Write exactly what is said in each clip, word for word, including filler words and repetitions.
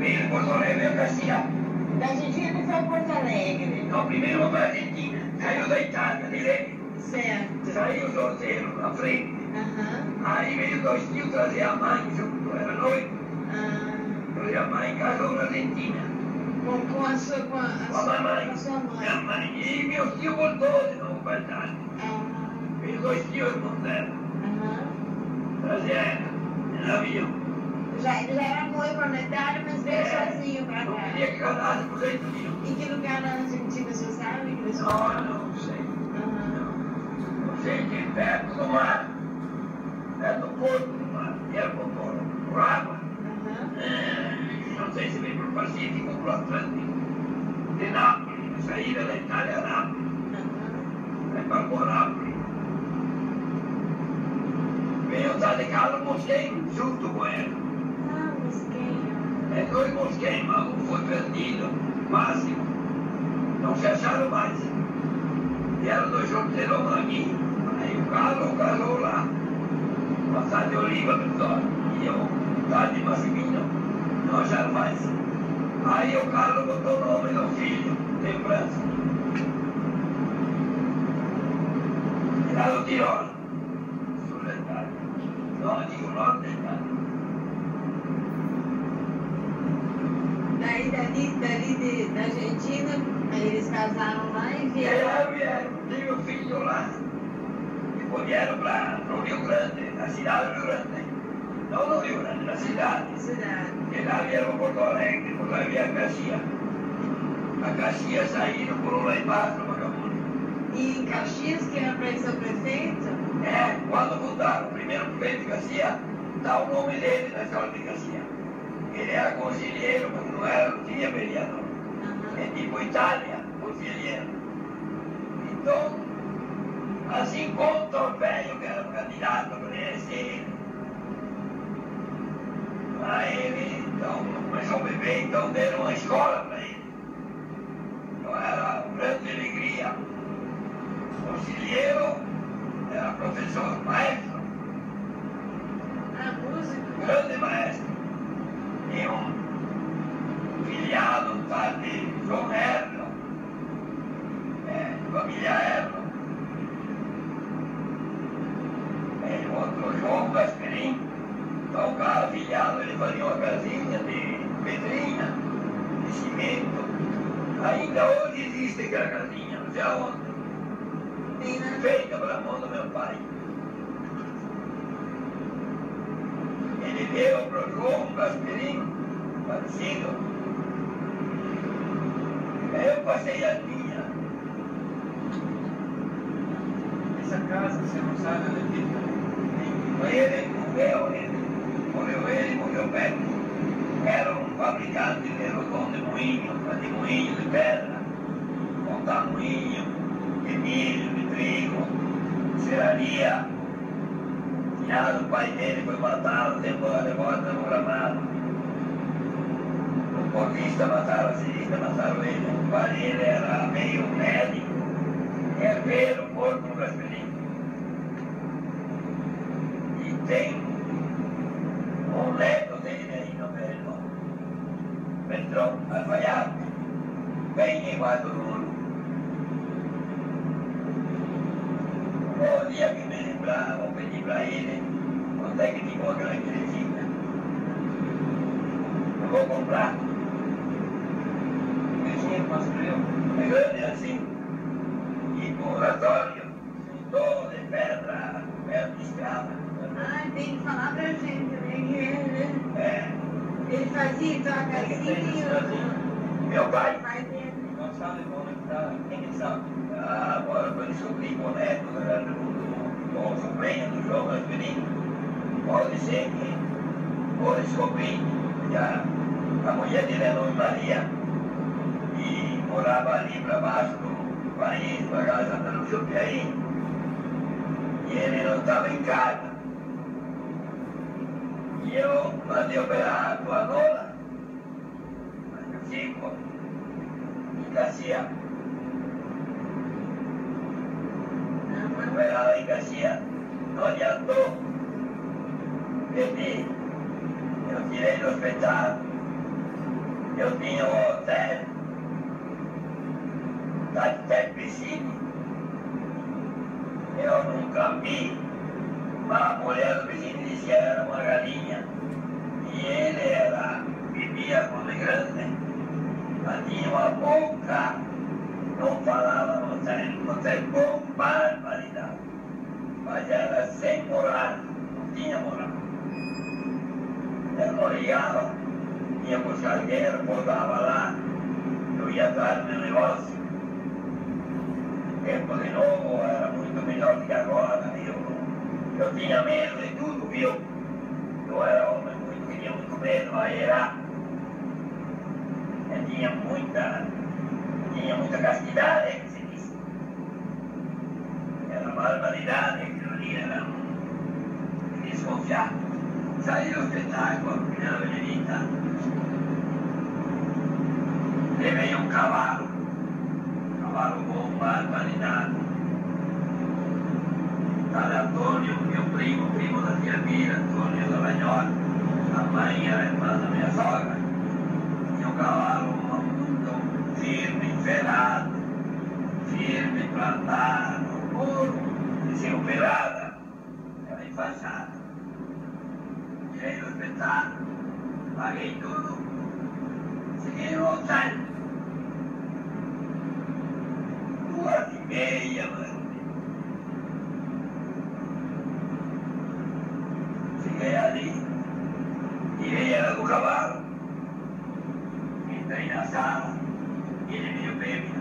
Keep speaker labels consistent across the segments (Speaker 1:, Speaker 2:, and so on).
Speaker 1: Primeiro Porto Alegre a Garcia.
Speaker 2: Da Argentina foi a Porto Alegre.
Speaker 1: Não, primeiro foi a Argentina. Saiu da Itália, direito.
Speaker 2: Certo.
Speaker 1: Saiu o sorteio na frente.
Speaker 2: Aham.
Speaker 1: Aí veio dois tios trazer a mãe junto, era noivo.
Speaker 2: Ah.
Speaker 1: Trazer a mãe e casou na Argentina.
Speaker 2: Com, com a sua, com a, a
Speaker 1: Com a
Speaker 2: sua,
Speaker 1: mamãe.
Speaker 2: com a sua mãe.
Speaker 1: Minha mãe. E meu tio voltou de novo para a Itália.
Speaker 2: Ah.
Speaker 1: Veio dois tios irmãos dela.
Speaker 2: Aham.
Speaker 1: Trazer ela, em avião.
Speaker 2: Já, ele já era noivo na Itália, mas veio
Speaker 1: É,
Speaker 2: sozinho pra
Speaker 1: não
Speaker 2: cá.
Speaker 1: queria que casasse por jeito nenhum.
Speaker 2: Em que lugar na Argentina você sabe que eles
Speaker 1: Não,
Speaker 2: foram?
Speaker 1: não sei.
Speaker 2: Aham.
Speaker 1: Não sei que perto do mar. Perto do porto do mar. Que era por, por, por água.
Speaker 2: Aham.
Speaker 1: É, não sei se veio por Pacífico ou por Atlântico. De Nápoles, a saída da Itália a Nápoles.
Speaker 2: Aham.
Speaker 1: Vai para por Nápoles. Veio estar de Carlos Mosqueiro, junto com ele.
Speaker 2: Ah, Mosqueiro.
Speaker 1: É dois mosqueiros, mas um foi perdido, máximo. Não se acharam mais. E eram dois solteirões aqui. Aí o Carlos casou lá. Passar de Oliva, Vitória. E eu, tá de Massimino, não acharam mais. Aí o Carlos botou o nome do filho, Lembrança. Lá do Tirol. Sul da Itália. Não, digo norte da Itália.
Speaker 2: Daí, dali, dali de, da Argentina, aí eles casaram lá e
Speaker 1: E
Speaker 2: vieram.
Speaker 1: aí vieram, tive o filho lá. E vieram para o Rio Grande, na cidade do Rio Grande. Não no Rio Grande, na cidade.
Speaker 2: Cidade.
Speaker 1: E lá vieram para Porto Alegre, por lá vieram a Caxias. A Caxias saíram por lá embaixo, no Magamundi.
Speaker 2: E em Caxias, que era para ser o prefeito?
Speaker 1: É, quando mudaram o primeiro prefeito de Caxias, dá o nome dele na escola de Caxias. Ele era conselheiro, mas não, era, não tinha vereador.
Speaker 2: Aham.
Speaker 1: É tipo Itália, conselheiro. Então, assim conta o velho que era o candidato para ele. Aí ele, então, começou a beber, então deram uma escola para ele. Então era uma grande alegria. Conselheiro, era professor, maestro,
Speaker 2: Ah, músico?
Speaker 1: grande maestro. E um filiado, tal de João Herno, é, família Herno. E outro João Gasperim, então o cara filiado, ele fazia uma casinha de pedrinha, de cimento. Ainda hoje existe aquela casinha, não sei aonde.
Speaker 2: Tem na...
Speaker 1: Feita pela mão do meu pai. Ele deu para o João Gasperim, parecido. Eu passei a minha.
Speaker 3: Essa casa, você não sabe onde fica?
Speaker 1: Ele morreu, ele. Morreu ele, morreu Beto. Era um fabricante de rodão de moinho, de moinho de pedra. Montar moinho, de milho, de trigo, serraria. Tinha o pai dele foi matado, demora, morta no gramado. O portista mataram, o cirista mataram ele. O pai dele era meio médico, herdeiro, morto no Gasperim. E tem um neto dele aí no meu irmão. Petrão, alfaiate, bem igual do Nuno. O dia que me lembrar, vou pedir para ele quando é que ficou aquela igrejinha. Eu vou comprar.
Speaker 3: Igrejinha construiu?
Speaker 1: É grande assim. E com oratório, todo de pedra, pedra de escrava.
Speaker 2: Ah, tem que falar pra gente, né? Que é, né?
Speaker 1: É,
Speaker 2: Ele fazia então a casinha e o
Speaker 1: meu pai.
Speaker 2: pai dele.
Speaker 3: Não sabe onde está. Quem que sabe?
Speaker 1: Ah, agora para descobrir o neto do, do, do sobrinho do João Gasperim, pode ser que vou descobrir. Já, a mulher dele é nome Maria e morava ali para baixo do país, para casa do Jupiaí, e ele não estava em casa. E eu mandei operar a tua nola, mas eu fico em Caxias. Fui operar em Caxias, não adiantou. Perdi. Eu tirei do hospital. Eu tinha um hotel até piscina. Eu nunca vi. A mulher do vizinho dizia que era uma galinha. E ele era, vivia com de grande. Mas tinha uma boca. Não falava no hotel. No hotel com barbaridade. Mas era sem moral. Não tinha moral. Eu não ligava. Ia buscar dinheiro, botava lá. Eu ia atrás do meu negócio. Tempo de novo era muito melhor do que agora. Eu, eu tinha medo de tudo, viu? Eu era homem muito, tinha muito medo. Aí era. Eu tinha muita. Tinha muita castidade, que se diz. Era barbaridade, aquilo ali era. Desconfiar. Saiu o espetáculo, a primeira benedita. Levei um cavalo. Cavalo bom, barbaridade. Padre Antônio, meu primo, primo da tia Mira, Antônio da Banhola. A mãe era irmã da minha sogra. Tinha um cavalo muito firme, enferrado. Firme, plantado, puro. Dizia operada. Era enfaixada. Tirei do espetáculo. Paguei tudo. Cheguei no hotel. Duas e meia, mano. Cheguei ali, tirei ela do cavalo, entrei na sala, e ele veio bêbado.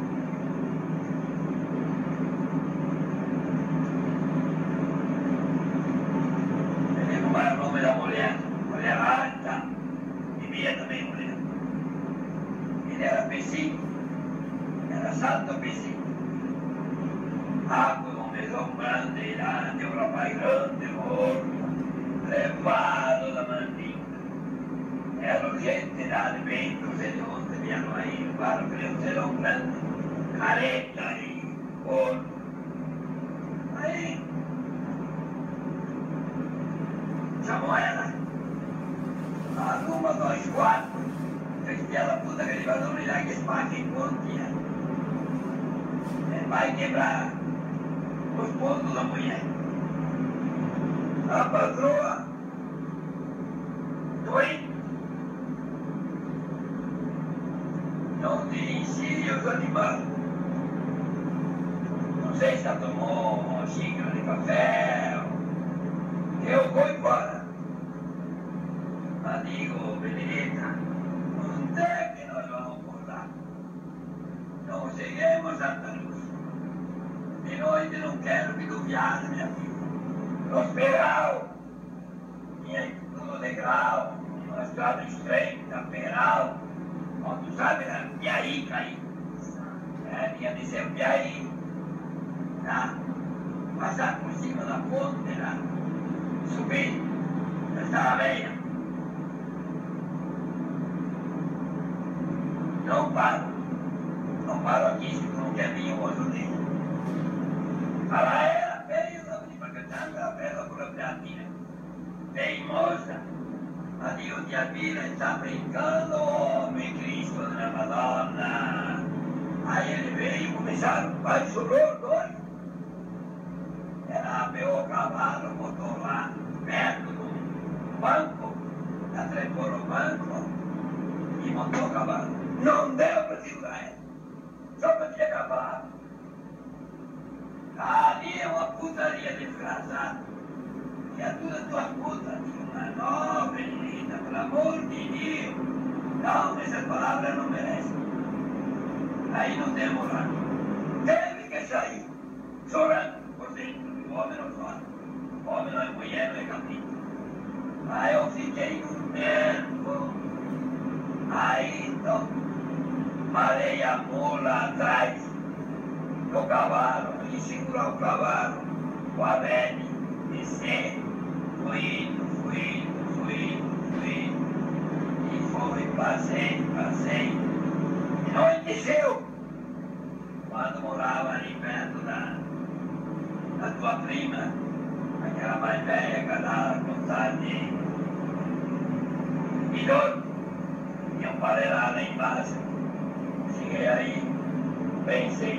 Speaker 1: Ele lembro mais o nome da mulher, mulher alta, vivia também mulher. Ele era pechinho, era santo pechinho. Ah, foi um mesão grande, grande, um rapaz grande, gordo. Levado da mandinga. Era gente lá de Ventos, de onde vieram aí, para o Crioucelão grande, careta e gordo. Aí, chamou ela. Arruma dois quartos, fez ela puta que ele vai dormir lá que espaço em pontinha. Ele vai quebrar os pontos da mulher. A patroa doente não dirigia os animais. Não sei se ela tomou uma xícara de café. Eu vou embora. Mas digo, Benedita, onde é que nós vamos pousar? Não cheguemos a Santa Luz. De noite não quero que tu viaje, minha filha. No Peral, tinha tudo de grau, uma estrada estreita, Peral, onde tu sabe, era Piaí, caí. É, tinha de ser Piaí, tá? Passar por cima da ponte, lá, subir, essa areia. Não paro, não paro aqui se tu não quer vir o outro dia. Para ela. A bela propriedade teimosa. Ali o Diabira está brincando, homem Cristo da Madonna. Aí ele veio e começaram, vai sobrou dois. Ela apeou o cavalo, botou lá perto do banco, atrepou no banco e montou o cavalo. Não deu para segurar ela, só para ter cavalo. Ali é uma putaria desgraçada. Criatura tua puta, não, Benedita, pelo amor de Deus. Não, essas palavras não merecem. Aí não tem moral. Teve que sair, chorando por dentro. O homem não chora. O homem não é mulher, não é capítulo. Aí eu fiquei com tempo. Aí então, parei a mula atrás do cavalo e segurou o cavalo com a velha, descer, fui indo, fui indo, fui indo, fui indo, e foi, passei, passei, e anoiteceu, quando morava ali perto da, da tua prima, aquela mais velha, casada, com tarde, e doido, tinha um parente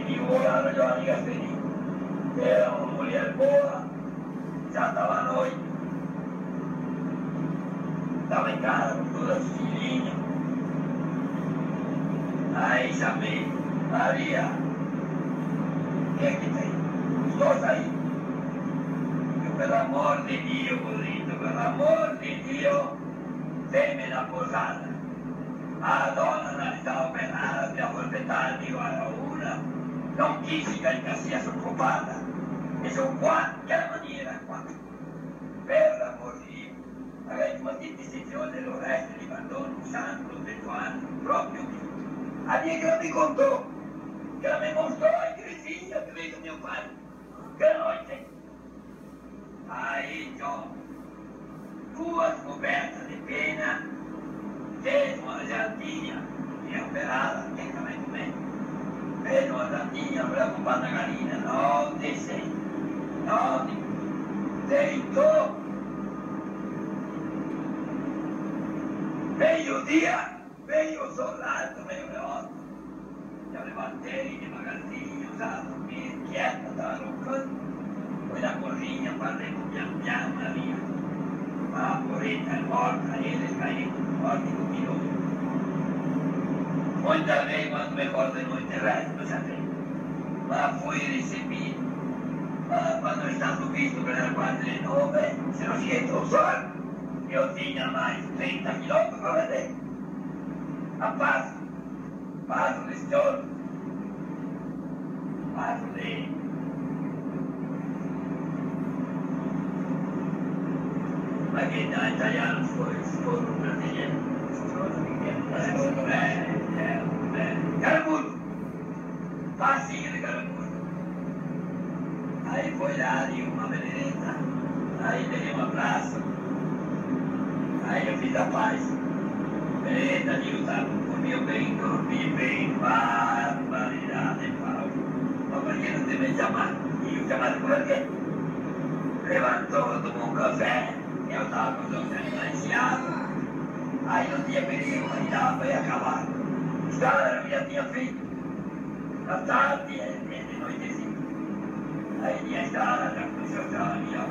Speaker 1: e o Orlando Giovanni Gasperini, que era uma mulher boa, já estava à noite, estava em casa com todas as filhinhas. Aí chamei, Maria, o que é que tem? Estou saindo. Eu, pelo amor de Deus, bonito, pelo amor de Deus, vem-me na posada. A dona não estava operada de aforpetar igual a una, non fisica in cassia occupata, e sono qualche maniera qua. Per l'amor di Dio, magari una distinzione dello resto di Madonna, un santo, del tuo anno, proprio qui. A Dio che mi contò, che la mi mostrò in Grecia, che vedo mio padre, che notte. Aí, John, tua scoperta di pena, fez uma jantinha, e operada, quem também comeu. Fez uma jantinha preocupada na galinha, não descei, não deitou. Meio dia, meio soldado, meio leoto. Já levantei devagarzinho, já dormi, quieta, estava no canto. Fui na cozinha, falei com minha minha Maria. A poreta é morta, eles caíram, morte com minuto. Muitas vezes, quando me cortam no interesse, não sei. Mas fui recebido. Mas quando estava visto pela quadra de nove, se não esquenta o sol, eu tinha mais trinta quilômetros para vender. A passo, passo de estouro, passo de... Ma che da italiano fuori, scorro brasiliano, scorro brasiliano, eh, eh, eh, Caramulo, passinho de Caramulo. Aí foi lá de uma benedetta, aí dei um abraço, aí eu fiz a paz. Benedetta, Dio sabe, dormiu bem, dormi bem, barbaridade, pau. Mas por que não te me chamar? E eu chamar por quê? Levantou, tomou um café. Eu estava com os financiados, aí não tinha perigo, mas estava bem acabado. A estrada eu já tinha feito, à tarde e de noitezinho. Aí tinha a estrada, já começou a estrada melhor.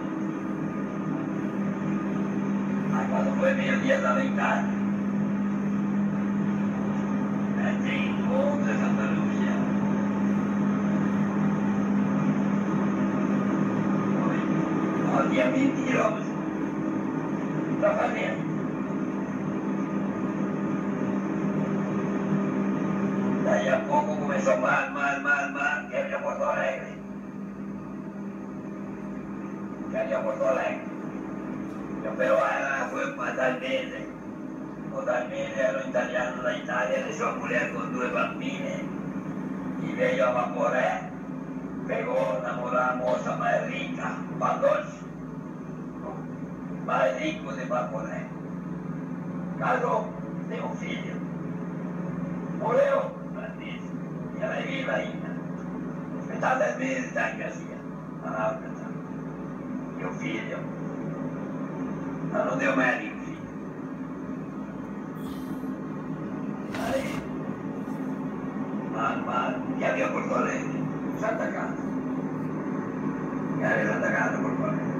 Speaker 1: Aí quando foi meio-dia, estava em casa. Tem outra Santa Lúcia. Não tinha vinte quilômetros. Para fazer. Daí a pouco começou mal, mal, mal, mal, queria Porto Alegre. Queria Porto Alegre. Eu però ela foi para Dalmese. O Dalmese era um italiano da Itália, deixou a mulher com duas bambine e veio a Vaporé, pegou, namorou a moça mais rica, Padolce. Mais rico de Vaporé. Casou, tem um filho. Morreu, Francisco, e ela é viva ainda. Metade das vezes está em Garcia, na África. E o filho, ela não deu médico, filho. Aí, mal, mal, e havia Porto Alegre, Santa Casa. E aí Santa Casa, Porto Alegre.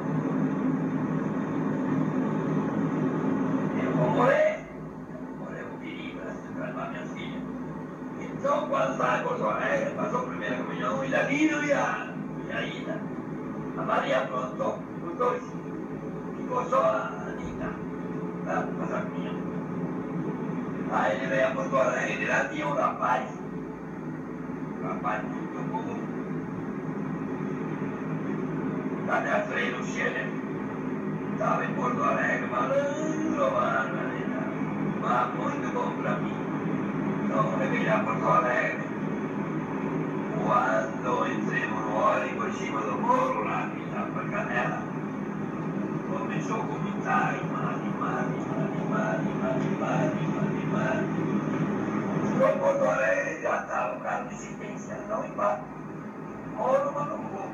Speaker 1: Morrer, morrer com perigo, para levar minha filha. Então, quando sai Porto Alegre, passou a primeira comunhão, e Danilo e a, e a Ida. A Maria aprontou, os dois. Ficou só a Anitta, para passar a comunhão. Aí ele veio a Porto Alegre, lá tinha um rapaz, um rapaz muito bom. Cadê a Freire Scheller? Estava em Porto Alegre, malandro, malandro. Mas muito bom para mim. Então levei lá a Porto Alegre. Quando entremos no ônibus em cima do morro, lá que estava para Canela, começou a comentar, imagem, imagem, imagem, imagem, imagem, imagem, imagem. Chegou em Porto Alegre, já estava o carro de assistência, não embate. Morro, mas não vou.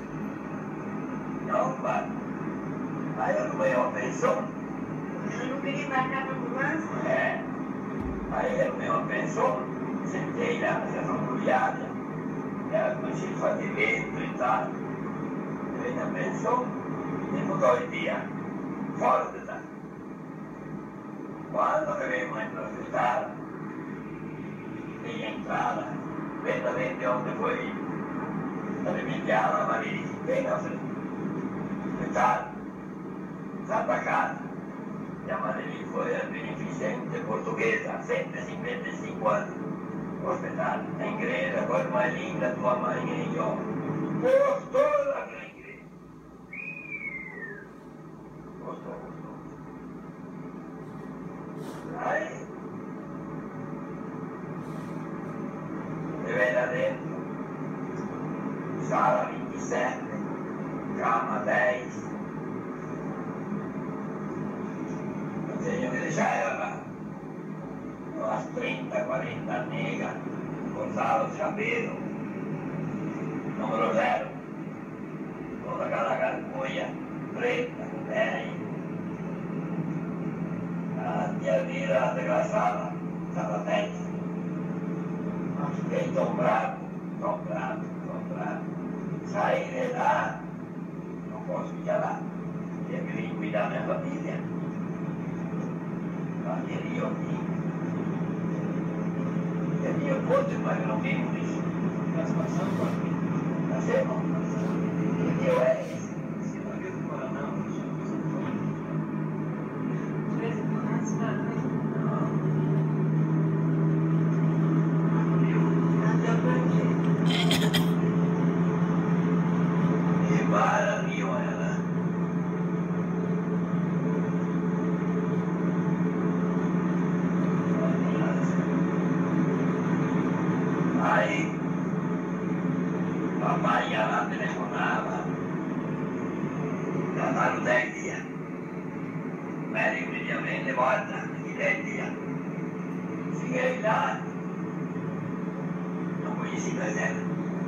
Speaker 1: Não embate. Aí eu arrumei uma pensão.
Speaker 2: Eu não queria embarcar para a ambulância?
Speaker 1: É. Aí eu arrumei uma pensão, sentei lá na estação rodoviária. era conhecido fazilemento e tal. Ele já pensou e mudou de dia, fora de tal. Quando eu veio mais para o hospital, tem entrada, lentamente onde foi alimentada a Maria, bem na frente. Hospital, Santa Casa. E a Maria foi a beneficente portuguesa, cento e cinquenta e cinco anos. Hospital, a igreja, a coisa mais linda, tua mãe e eu. Gostou daquela igreja? Gostou, gostou. Aí, eu veio lá dentro, sala vinte e sete, cama dez. Eu tenho que deixar ela lá. Umas trinta, quarenta negas, cortaram os cabelos, número zero, toda aquela gargulha preta, velha. A minha vida desgraçada, estava dez. Mas fiquei tão bravo, tão bravo, tão bravo. Saí de lá, não posso ficar lá, tinha que vir cuidar da minha família. Mas queria ouvir. Queria outro, mas não vimos isso.
Speaker 3: Estás passando por aqui?
Speaker 1: Nascemos? E eu é esse.
Speaker 3: Se não viu do Paraná, hoje você foi.
Speaker 2: De vez em quando, antes da noite. Até o quê?
Speaker 1: Que maravilha, ela. Aí, papai ia lá, telefonava. Já está no dez dias. O médico me dizia, vem de volta, de dez dias. Cheguei lá, não conheci mais ela.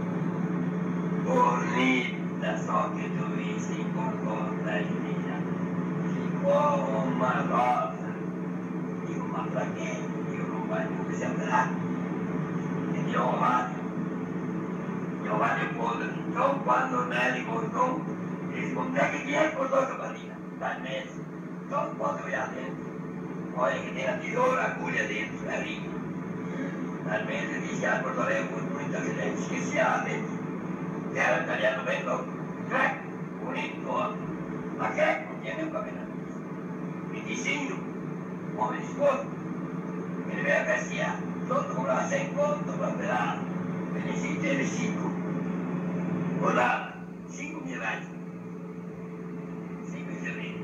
Speaker 1: Bonita, só que tu viste por conta de minha. Ficou uma rosa e uma plaquinha e eu não vai nunca se andar. E eu lá, eu lá depois, então quando o médico cortou, eles conseguem que ele cortou a barriga, da mesa. Então quando eu ia dentro, olha que tem a tesoura, a agulha dentro, ali. Da mesa disse, ah, cortou muito, muita gente, esqueci a dentro. Era italiano bem louco, crack, bonito, mas crack, não tinha nem o cabelo. Viticinho, homem escuro, ele veio a Garcia, todo cobrava cem conto para operar, Felicite teve cinco, cobrava cinco mil reais, cinco estrelinhas.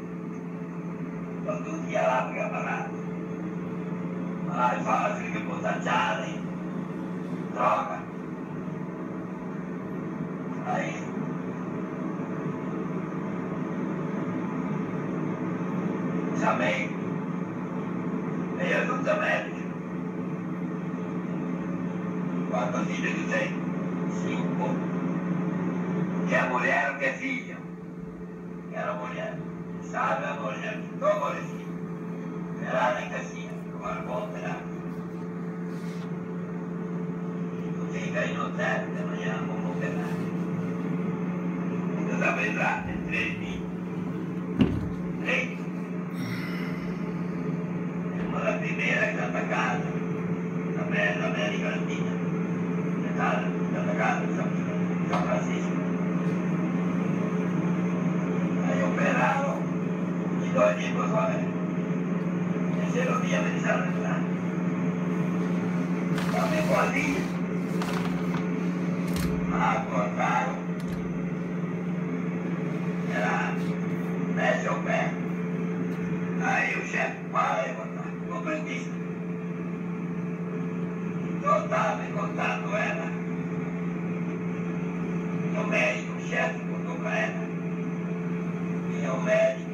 Speaker 1: Quando ia lá para parar, ai, fala, fica botachada, hein, droga. Aí, chamei, veio a junta médica. Quantos filhos tu tem? Cinco. Quer mulher ou quer filho? Quero mulher. Sabe a mulher? Estou aborrecido. Será nem casinha, agora vou operar. Tu fica aí no teto, de manhã vamos operar. Da verdade, três mil. Três. Uma da primeira que Santa Casa, da América Latina. Detalhe, Santa Casa, São Francisco. Aí operaram e dois dias por fora. Terceiro dia me deixaram entrar. Também boazinha. Ah, cortaram. Era mexe o pé. Aí o chefe para levantar, o aprendista. Então eu estava me contando ela. E o médico, o chefe, contou para ela. E o médico.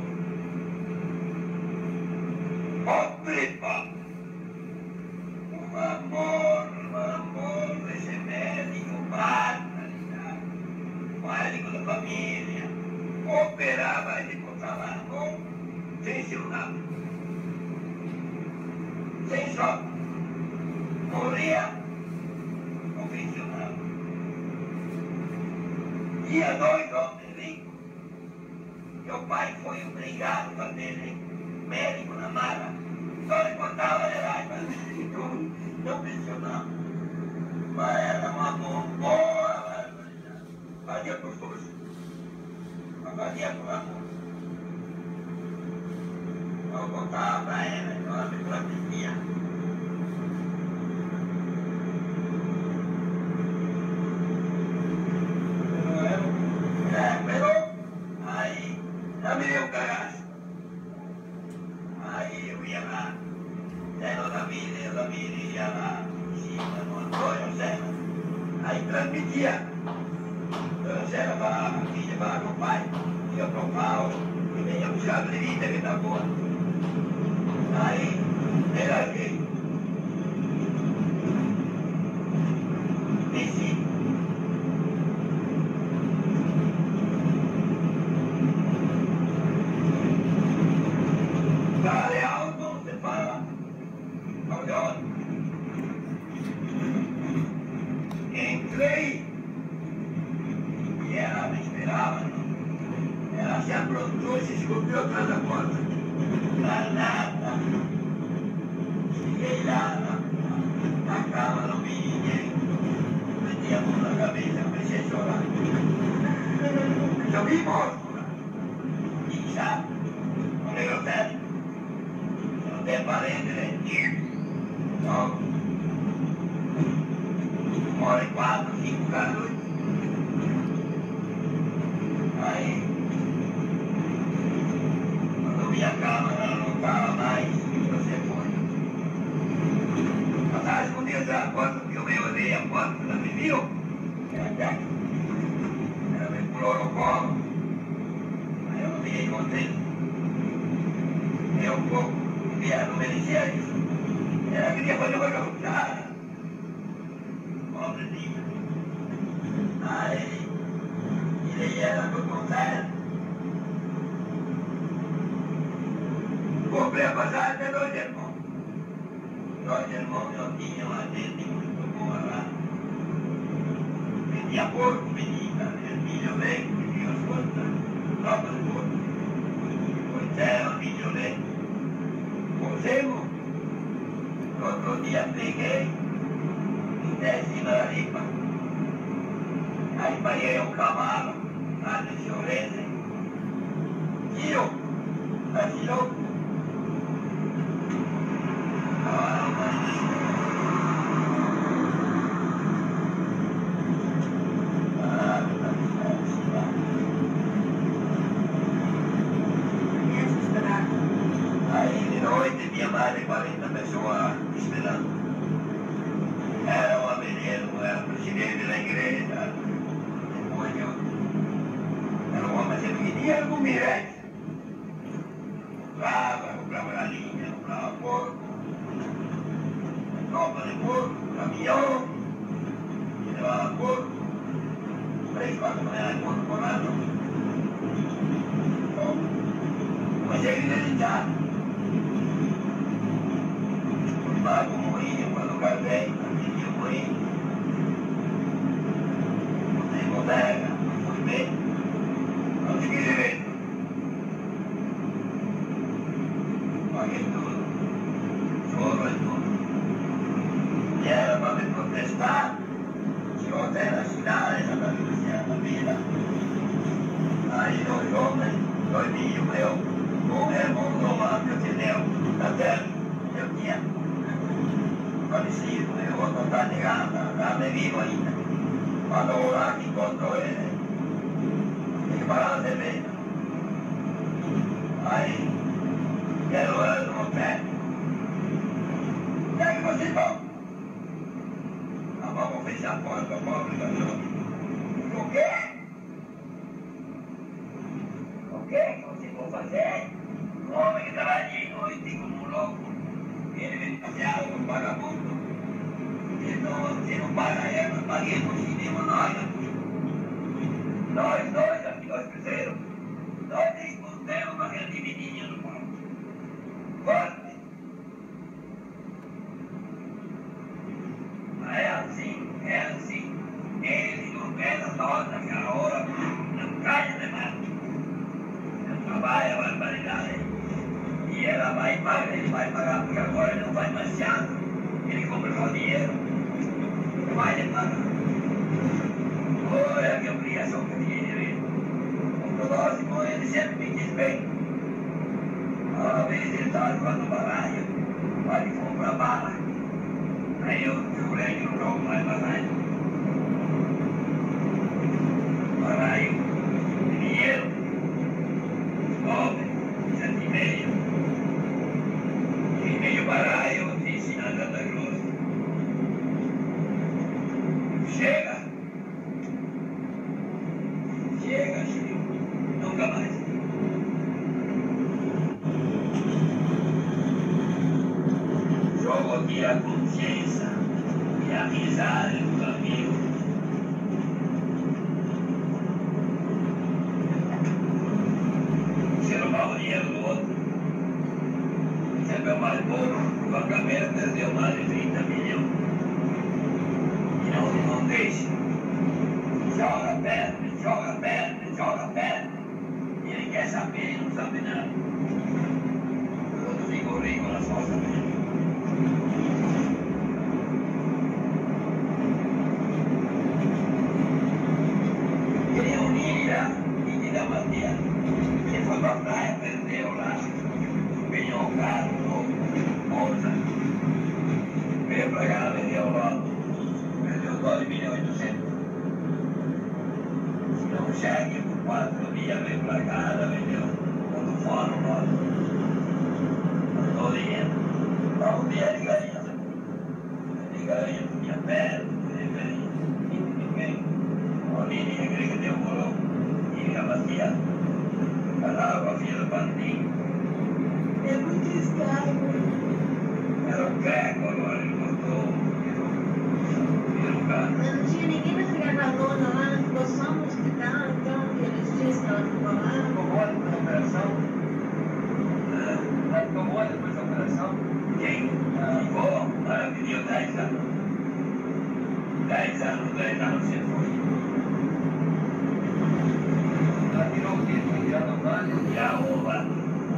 Speaker 1: Ó, prepa! Um amor, um amor, esse médico, bata, o médico da família. Operava, ele botava a mão, tensionava. Sem choque. Morria, não tensionava. foi obrigado a ter médico na mala. Só lhe contava de lá, mas tudo, não mencionava. Mas era uma boa, fazia por força, fazia por amor. Eu contava para ela, ela me protegia. É, pero aí já me deu cagaço. Aí eu ia lá, Zeno da Vida, eu da Vida, ia lá, em cima, no Antônio Zeno. Aí transmitia. Então Zeno falava, a filha falava com o pai, ia pro Paulo, e venha buscar a Benedita que tá boa. Aí, era que desci. Fale alto, você fala. Olha, entrei e ela me esperava. Ela se aprontou e se escondeu atrás da porta. Danada. Cheguei lá na, na cama, não vi ninguém. Meti a mão na cabeça, comecei a chorar. Eu vi morto lá. E já, um negro sério. Não tem parente, né? Não. Mora em quatro, cinco casas. Aí, quando vi a cama, ela não estava mais, você foi. Eu estava escondido atrás da porta, porque eu me olhei a porta, ela me viu. Ela me pulou no colo. Aí eu não fiquei contente. Eu um pouco, vieram no ministério. Ela queria fazer uma cabutada. Pobrezinha. Aí, ele era por contar. Comprei a passagem de dois irmãos. Dois irmãos não tinham uma gente muito boa lá. Vendia porco, menina, milho leite, vendia as coisas, tropa de porco. Pois era, milho leite. Pusemos. No outro dia peguei e desci na ripa. Aí parei um cavalo, lá de Fiorese. Tiro, atirou. Ah, mas... Ah, aí de noite tinha mais de quarenta pessoas esperando. Era uma menina, era o presidente da igreja. Era um homem que dinheiro com mirete. Comprava, comprava galinha, comprava porco, tropa de porco, caminhão, que levava porco, três, quatro manhãs de porco por ano. Bom, comecei a acreditar. Fui lá com o moinho, quando casei, atendi o moinho. Botei bodega, fui bem. Não fiquei direito. Paguei tudo. Choro e tudo. E era para me protestar. Chegou até na cidade, na Luciana, na vila. Aí dois homens, dois filhos meus, um irmão do lado que eu tinha, da terra, eu tinha falecido, eu vou contar de gata, gata é vivo ainda. Quando eu vou lá que encontrou ele, tem que parar na cerveja. Aí, quero ela no pé. O que é que vocês vão? A vamos fechar a porta, a pobre cachorro. O quê? O que que vocês vão fazer? O homem que trabalha de noite como um louco, ele vem passear com um vagabundo. Então, se não paga ela, paguei por cinema nós. Nós dois, aqui nós cruzeiros, nós respondemos com aquela dividinha no pau. Forte. É assim, é assim. Ele não pega nós naquela hora, não cai de mato. Não trabalha. e ela vai pagar, ele vai pagar, porque agora ele não vai mais teatro. Ele compra só dinheiro. Vai ele pagar. Olha que obrigação que eu tinha ele. O próximo ele sempre me diz bem. Uma vez ele estava jogando baralho, vai comprar bala. Aí eu jurei que não jogo mais baralho. Baralho, dinheiro, nove, sete e meio. E meio baralho, eu te ensino a Santa Cruz. Chega! Chega, Chico. Nunca mais. Jogo aqui a consciência e a risada dos amigos. Você roubar o dinheiro do outro. Recebeu mais bolo, o bancameiro perdeu mais de trinta milhões. E não, não deixe. Joga perto, joga perto, joga perto. E ele quer saber e não sabe nada. O outro ficou rico nas costas dele. Queria unir e te dar uma tia. Ele foi pra praia, perdeu lá. Ganhou um carro novo, bolsa. Veio pra cá, vendeu logo. Perdeu dois milhões e duzentos. Tirou um cheque por quatro dias, veio pra casa, vendeu. Quando fora o nosso. Mandou dinheiro. Pra um dia ele ganha. Ele ganha, tinha perto, ele ganha. Ninguém. O Lini, aquele que demorou. E a bacia. Casava com a filha do Pandinho.
Speaker 2: É muito estranho.
Speaker 1: Era um creco agora, ele botou. Virou um cara.
Speaker 2: Mas não tinha ninguém pra ficar com a dona lá, ficou só no hospital, então, aqueles dias que ela ficou lá.
Speaker 3: Ficou boa depois da operação? Ela ficou boa depois da operação?
Speaker 1: Quem? Ficou maravilhoso, dez anos. Dez anos, dez anos você foi.
Speaker 3: Ela tirou o quê? Foi tirado o vale?
Speaker 1: E a ova.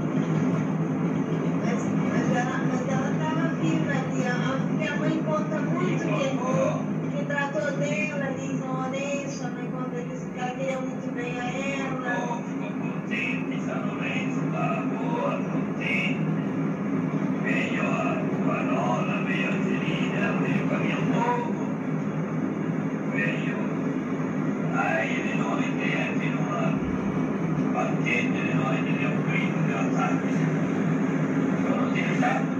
Speaker 2: Mas, mas, ela, mas ela estava viva ali, a minha mãe conta muito que, que tratou dela ali em São Lourenço, a mãe conta que ela queria muito bem a ela.
Speaker 1: Ficou contente, São Lourenço, estava boa, contente. Veio a Guanola, veio a Angelina, veio o caminhão novo. Veio. Aí ele não entende, numa batente, ele não entendeu um grito de ataque. Eu não tinha nada.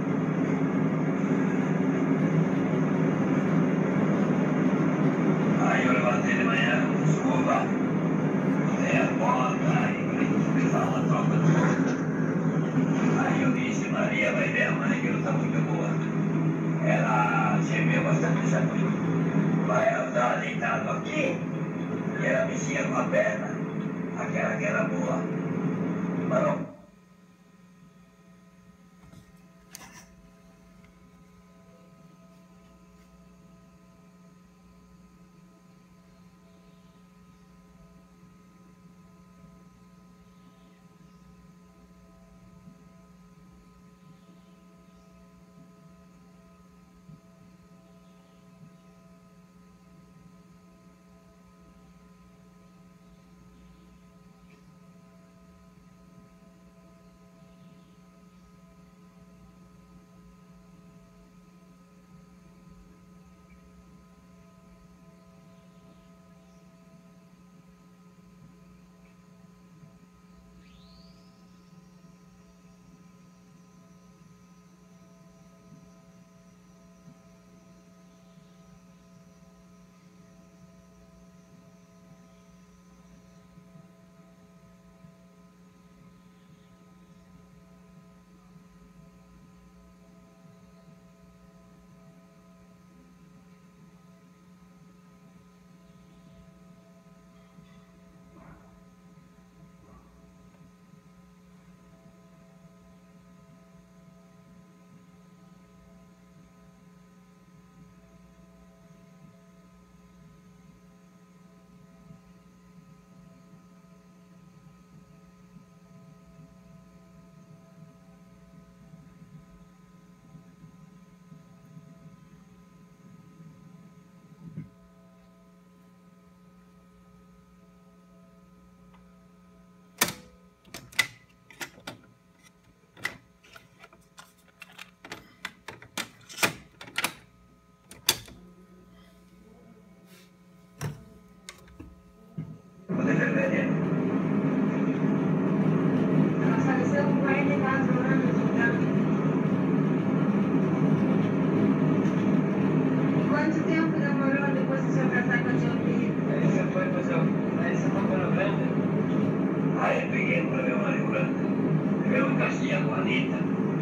Speaker 1: Aí eu levantei de manhã com escova, botei a porta, aí falei que começar uma troca de roupa. Aí eu disse, Maria vai ver a mãe que não está muito boa. Ela gemeu bastante essa noite. Vai, ela estava deitado aqui e ela mexia com a perna, aquela que era boa. Mas não. conhecia a Juanita.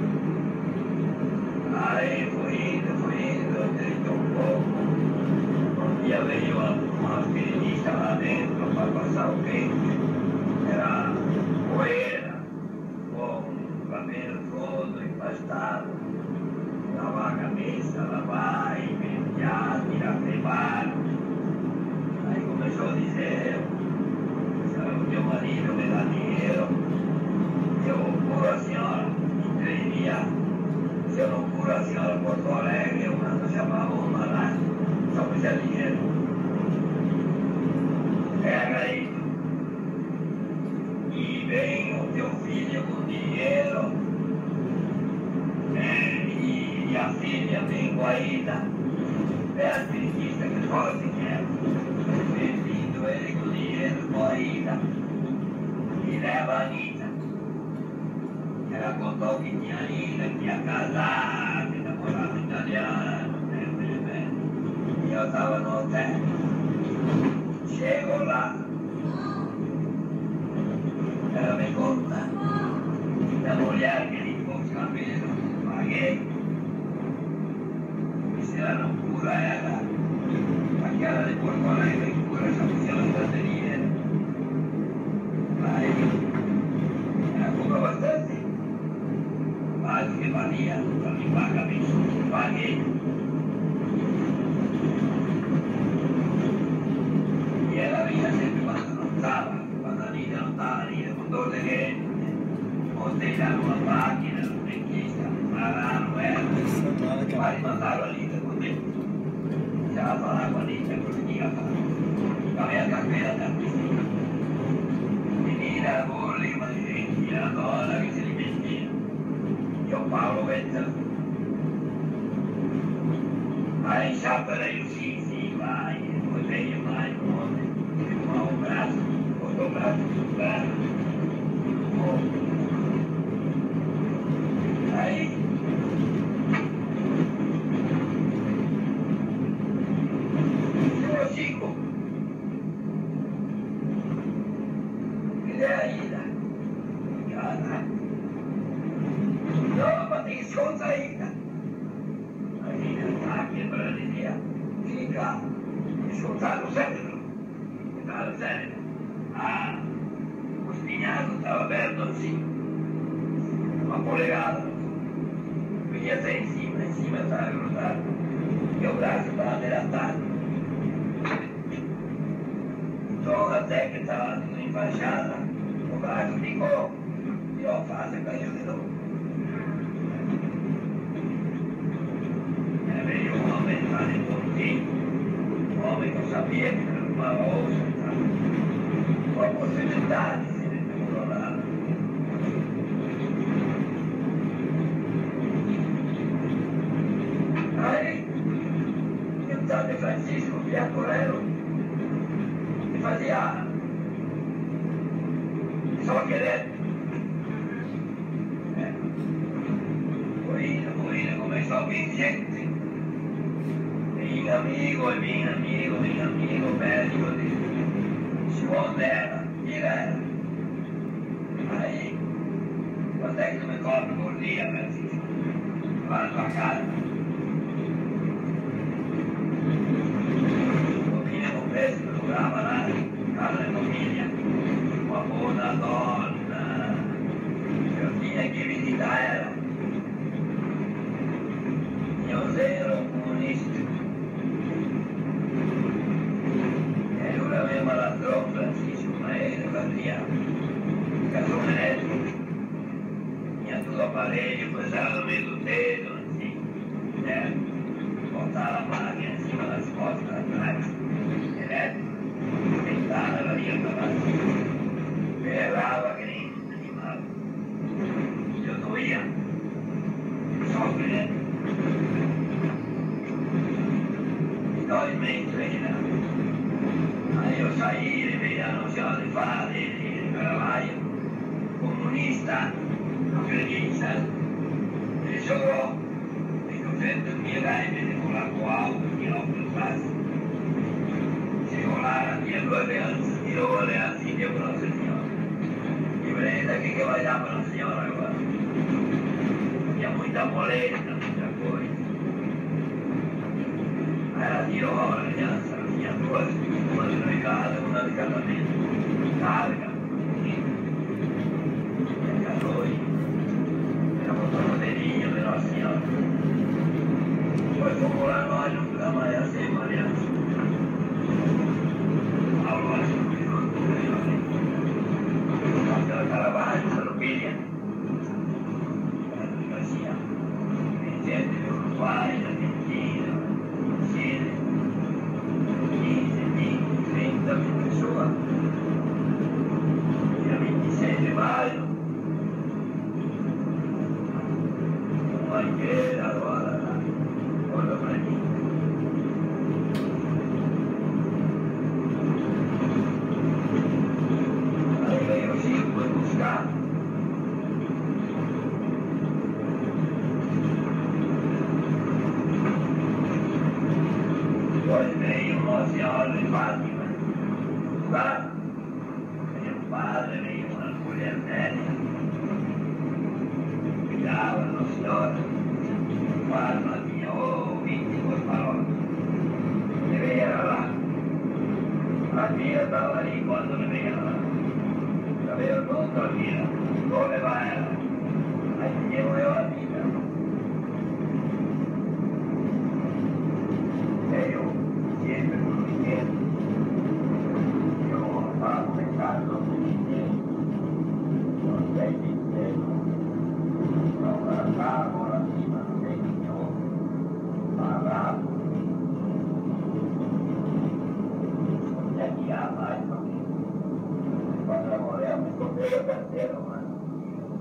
Speaker 1: Aí fui indo, fui indo, acreditou um pouco. Um dia veio uma, uma pianista lá dentro para passar o tempo. Era poeira, com o cabelo todo empastado. Lavar a cabeça, lavar e pentear, tirar preparo. Aí começou a dizer, se o teu marido me dá dinheiro, eu curo a senhora em três dias. Se eu não curo a senhora Porto Alegre, eu mando chamar uma lá, só precisa de dinheiro. Pega aí. E vem o teu filho com dinheiro. É, e, e a filha vem com a ida. É a periquista que fala assim, é. Bem-vindo ele com dinheiro com a ida. E leva a Anitta. Ela contou que tinha ida, que ia casar, que namorava italiano, né? E eu estava no hotel. Chego lá. Ela me conta da mulher que limpou os cabelos. Paguei. E se ela não cura ela, aquela de Porto Alegre cura essa pessoa de dinheiro. Aí, ela cobra bastante. Mais do que valia para limpar a cabeça. Paguei. E ela vinha sempre quando não estava, quando a Anitta não estava, a Anitta com dor de dente. Mostrei lá numa máquina, no dentista, pararam ela. Mas mandaram a Anitta comigo. Se ela falar com a Anitta, eu não tinha falado. Acabei a carteira da piscina. Menina, vou lima de gente, ela adora que se alimentia. E o Paulo entrando. Aí já peraí, sim, sim, vai. Depois veio mais um homem. Firmou o braço, botou o braço no braço. Aí. Senhor Chico. Ele é ainda. Caralho. Não, mas tem esconde ainda. Ainda está quebrando e dizia, fica escutar no cérebro. Escutar no cérebro. Ah, o espinhaço estava aberto assim. Uma polegada. Vinha até em cima, em cima estava grudado. E o braço estava dilatado. Então até que estava tudo enfaixada, o braço ficou. E a face caiu de novo. Veio um homem lá de Pontinho, um homem que eu sabia que era uma ouça, uma possibilidade, se ele não demorou nada. Aí, o tal de Francisco Viacolero, que fazia só querer. É. Foi indo, foi indo, começou a vir gente. Meu amigo, é meu amigo, meu amigo, médico de João dela, tira ela. Aí, quanto é que tu me cobra por dia, Francisco? Lá na tua casa. O mínimo preço que eu jogava lá, casa de família, uma boa dona. Eu tinha que visitar ela. Eu zero comunista. Malandrão Francisco, mas ele fazia caçamba elétrica. Tinha tudo aparelho, coisava no meio do dedo, assim, né? Botava a máquina em cima das costas atrás, elétrico, sentada, ela ia pra lá, berrava que nem animal. Eu não ia, só que dois meses treinando. Aí eu saí, ele veio anunciar de fala dele, ele era lá, comunista, acredita, ele chorou, e no centro de lá, em vez de rolar com alto, tinha óculos fácil. Chegou lá, tinha duas alianças, tirou a aliança e deu para Nossa Senhora. E falei, daqui que vai dar para Nossa Senhora agora? molesta muita coisa. Ela tirou a aliança, tinha duas, uma de noivado, uma de casamento. Carga, bonita. E casou e ela botou a bandeirinha, menor senhora. Depois fomos lá nós, junto da manhã, sem uma aliança. A loja do piloto do Rio. Aquela caravana, essa lupilha. Ela assim, ó. Gente do Uruguai, da Argentina, do Chile. quinze, vinte, trinta mil pessoas. Dia vinte e seis de maio. Uma inteira agora, olha pra mim. Aí veio o Chico, foi buscar. Depois veio Nossa Senhora de Fátima, tá? Veio o padre, veio uma mulher velha, cuidava da Nossa Senhora. O padre não tinha ouvido e foi paróquia. Ele veio era lá. A tia estava ali quando ele veio lá. Já veio toda a vida, vou levar ela. Aí chegou eu a vida. Veio sempre por um tempo. Eu estava começando no ministério. Não sei dizer. Não para cá, agora acima, não sei o que eu pagar. Não sei que há mais para mim. Quando eu morei, eu me escondei a carteira, mano.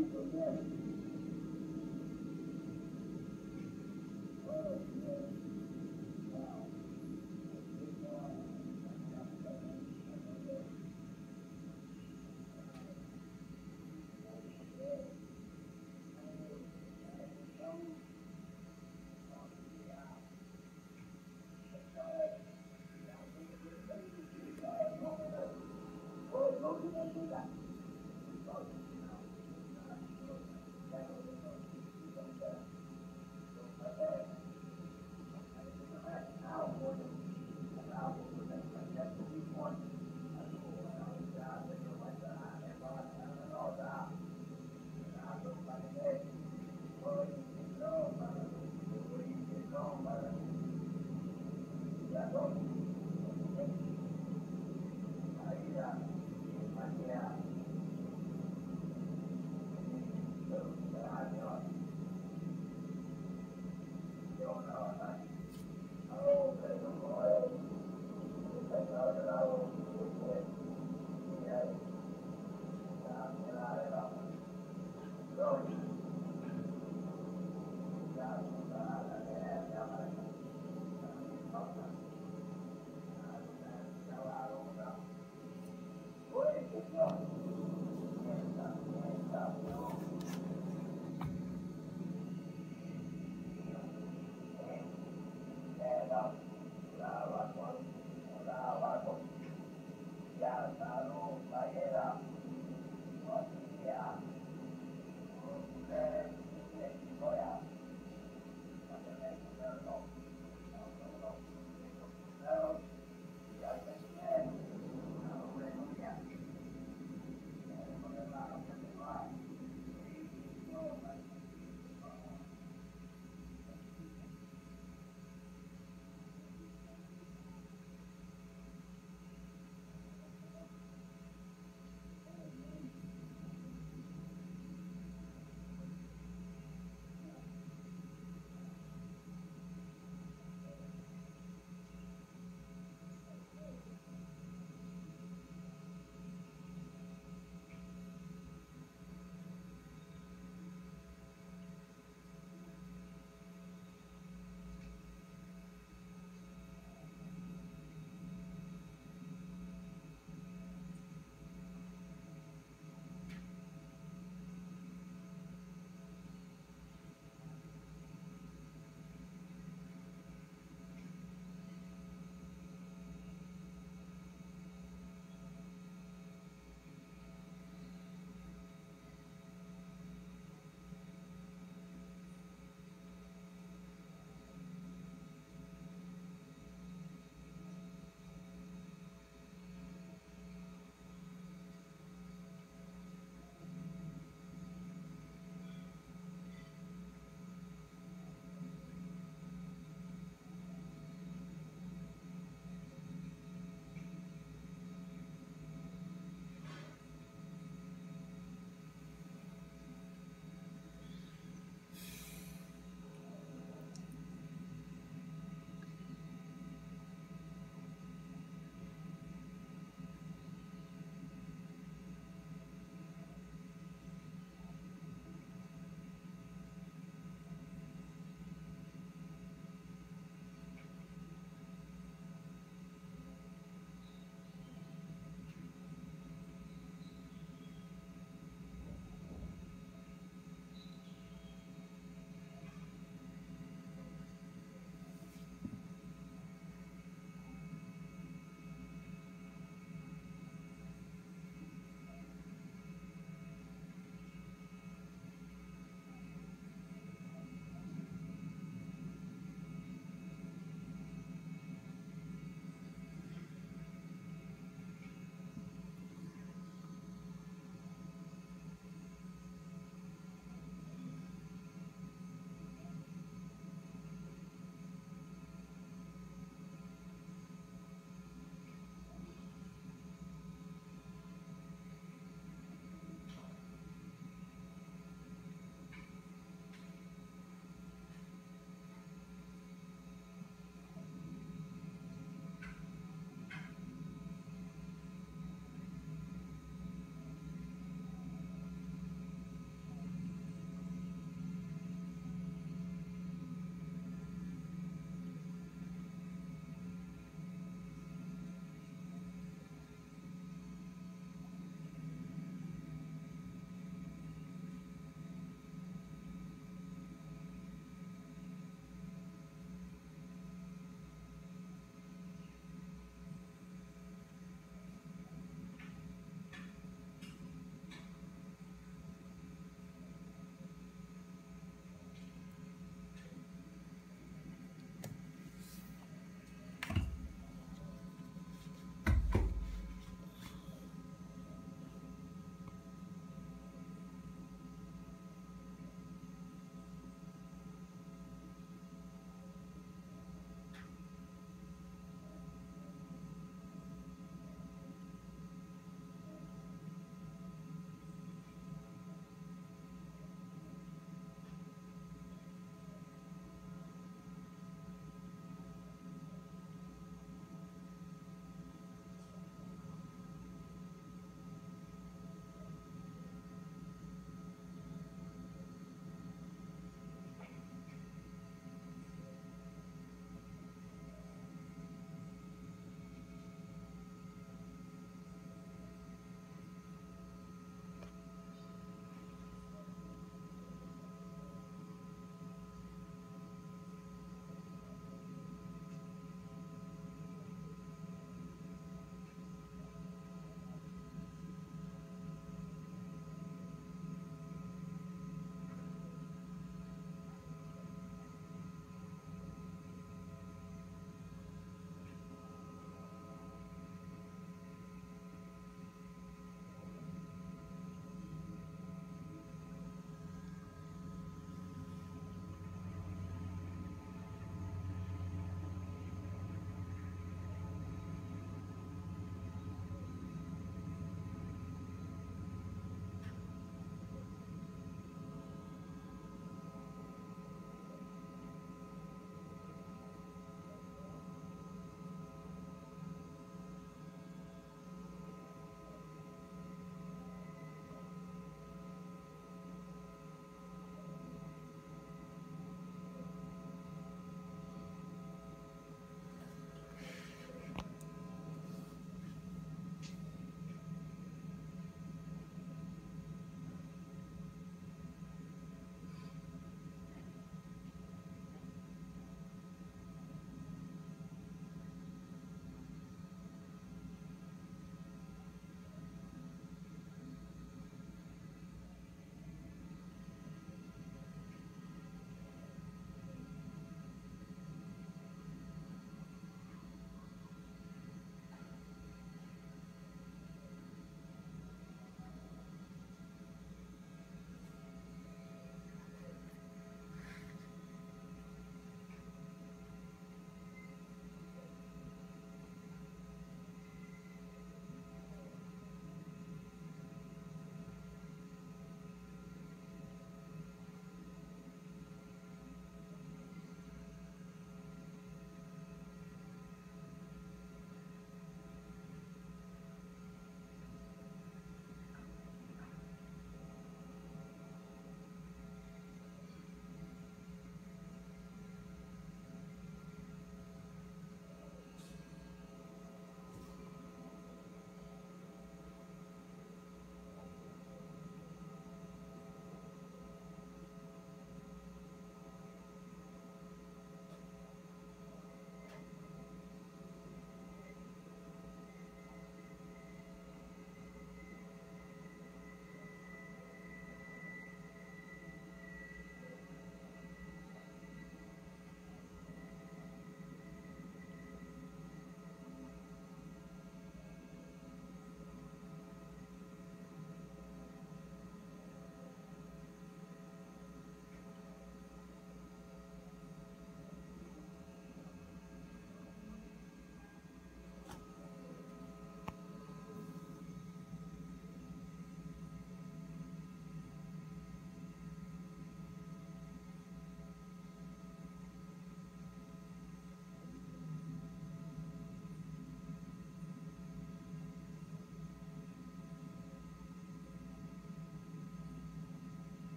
Speaker 1: Thank you.